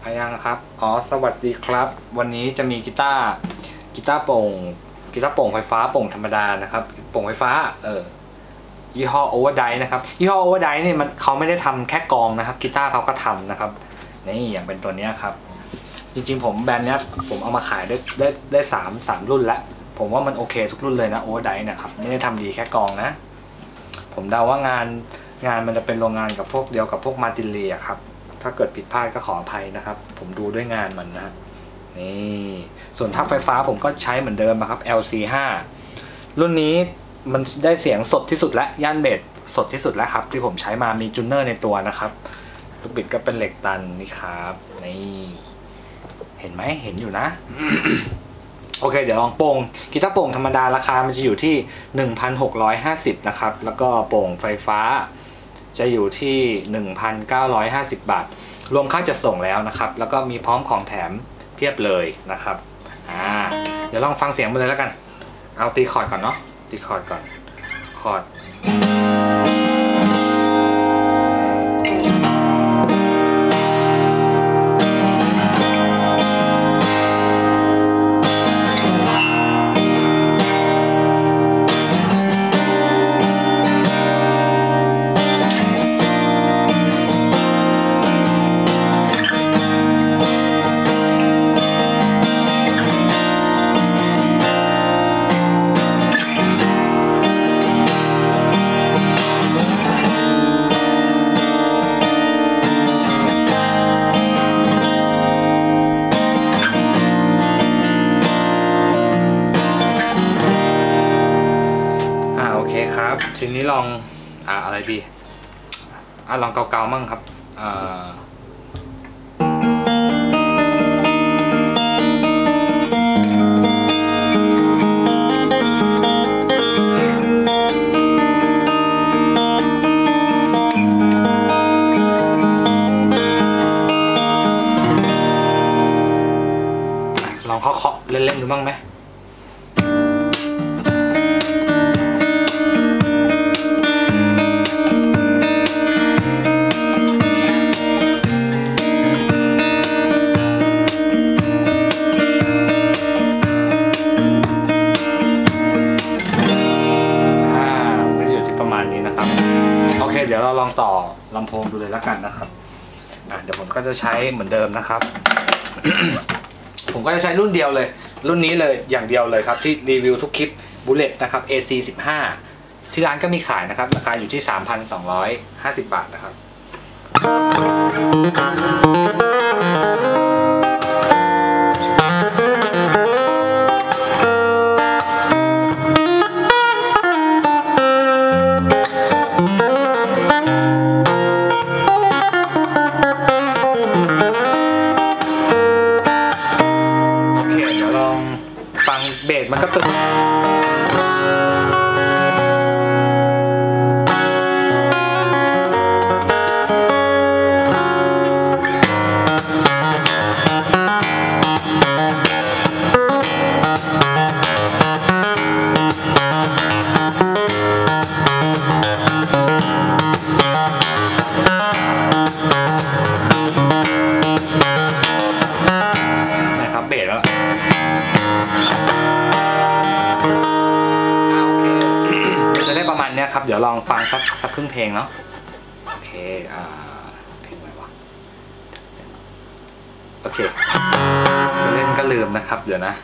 ยังครับอ๋อสวัสดีครับวันนี้จะมีกีตาร์โปร่งไฟฟ้าโปร่งธรรมดานะครับโปร่งไฟฟ้ายี่ห้อ Overdrive นะครับยี่ห้อ Overdrive นี่เขาไม่ได้ทำแค่กลองนะครับกีตาร์เขาก็ทำนะครับนี่อย่างเป็นตัวนี้ครับจริงๆผมแบรนด์นี้ผมเอามาขายได้3รุ่นแล้วผมว่ามันโอเคทุกรุ่นเลยนะ Overdrive นะครับไม่ได้ทำดีแค่กลองนะผมเดาว่างานมันจะเป็นโรงงานกับพวกเดียวกับพวกมาตินเลียครับถ้าเกิดผิดพลาดก็ขออภัยนะครับผมดูด้วยงานมันนะนี่ส่วนทับไฟฟ้าผมก็ใช้เหมือนเดิมนะครับ LC5 รุ่นนี้มันได้เสียงสดที่สุดและย่านเบสสดที่สุดแล้วครับที่ผมใช้มามีจูนเนอร์ในตัวนะครับลูกบิดก็เป็นเหล็กตันนี่ครับนี่เห็นไหมเห็นอยู่นะ โอเคเดี๋ยวลองโป่งกีตาร์โป่งธรรมดาราคามันจะอยู่ที่ 1,650 นะครับแล้วก็โป่งไฟฟ้าจะอยู่ที่ 1,950 บาทรวมค่าจัดส่งแล้วนะครับแล้วก็มีพร้อมของแถมเพียบเลยนะครับเดี๋ยวลองฟังเสียงมันเลยแล้วกันเอาตีคอร์ดก่อนเนาะตีคอร์ดก่อนคอร์ดครับทีนี้ลองอะไรดีลองเกาๆมั่งครับลองเคาะเล่นๆดูบ้างไหมโอเคเดี๋ยวเราลองต่อลำโพงดูเลยแล้วกันนะครับเดี๋ยวผมก็จะใช้เหมือนเดิมนะครับ ผมก็จะใช้รุ่นเดียวเลยรุ่นนี้เลยอย่างเดียวเลยครับที่รีวิวทุกคลิปบูเลตนะครับ AC15 ที่ร้านก็มีขายนะครับราคาอยู่ที่ 3,250 บาทนะครับฟังเบสมันก็ตึงนะครับเบสแล้วจะได้ประมาณนี้ครับเดี๋ยวลองฟังสักครึ่งเพลงเนาะโอเคเพลงอะไรวะโอเคจะเล่นก็ลืมนะครับเดี๋ยวนะ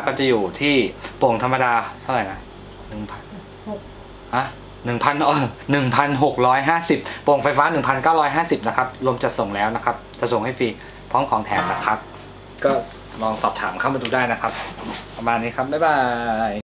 ก็จะอยู่ที่โป่งธรรมดาเท่าไหร่นะ1,000ฮะ1,650โป่งไฟฟ้า 1,950นะครับรวมจัดส่งแล้วนะครับจะส่งให้ฟรีพร้อมของแถมนะครับก็ลองสอบถามเข้ามาดูได้นะครับประมาณนี้ครับบ๊ายบาย